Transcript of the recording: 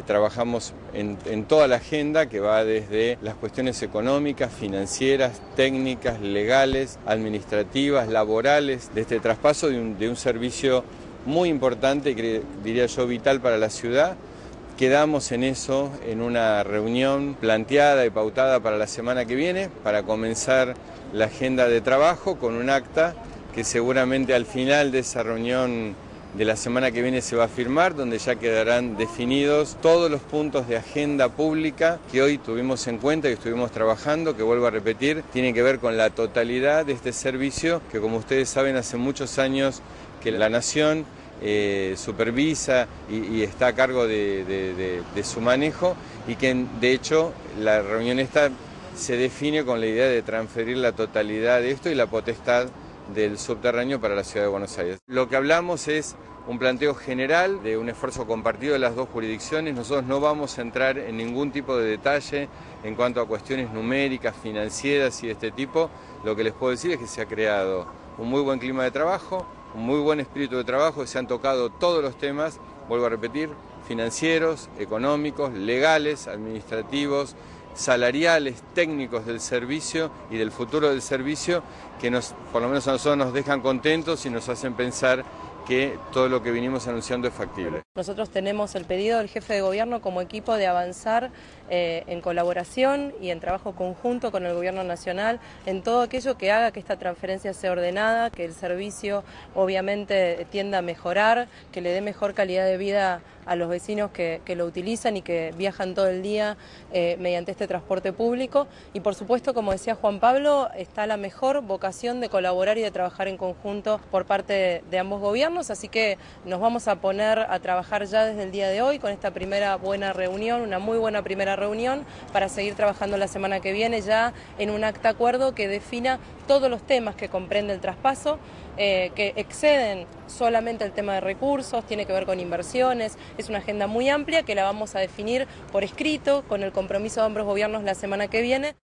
Trabajamos en toda la agenda que va desde las cuestiones económicas, financieras, técnicas, legales, administrativas, laborales, de este traspaso de un servicio muy importante y diría yo vital para la ciudad. Quedamos en eso en una reunión planteada y pautada para la semana que viene para comenzar la agenda de trabajo con un acta que seguramente al final de esa reunión de la semana que viene se va a firmar, donde ya quedarán definidos todos los puntos de agenda pública que hoy tuvimos en cuenta y estuvimos trabajando, que vuelvo a repetir, tienen que ver con la totalidad de este servicio que, como ustedes saben, hace muchos años que la Nación supervisa y está a cargo de su manejo, y que de hecho la reunión esta se define con la idea de transferir la totalidad de esto y la potestad del subterráneo para la ciudad de Buenos Aires. Lo que hablamos es un planteo general de un esfuerzo compartido de las dos jurisdicciones. Nosotros no vamos a entrar en ningún tipo de detalle en cuanto a cuestiones numéricas, financieras y de este tipo. Lo que les puedo decir es que se ha creado un muy buen clima de trabajo, un muy buen espíritu de trabajo, se han tocado todos los temas, vuelvo a repetir, financieros, económicos, legales, administrativos, salariales, técnicos del servicio y del futuro del servicio, que por lo menos a nosotros nos dejan contentos y nos hacen pensar que todo lo que vinimos anunciando es factible. Nosotros tenemos el pedido del jefe de gobierno como equipo de avanzar en colaboración y en trabajo conjunto con el gobierno nacional en todo aquello que haga que esta transferencia sea ordenada, que el servicio obviamente tienda a mejorar, que le dé mejor calidad de vida a los vecinos que lo utilizan y que viajan todo el día mediante este transporte público. Y por supuesto, como decía Juan Pablo, está la mejor vocación de colaborar y de trabajar en conjunto por parte de ambos gobiernos, así que nos vamos a poner a trabajar ya desde el día de hoy con esta primera buena reunión, una muy buena primera reunión, para seguir trabajando la semana que viene ya en un acta acuerdo que defina todos los temas que comprende el traspaso, que exceden solamente el tema de recursos, tiene que ver con inversiones, es una agenda muy amplia que la vamos a definir por escrito, con el compromiso de ambos gobiernos la semana que viene.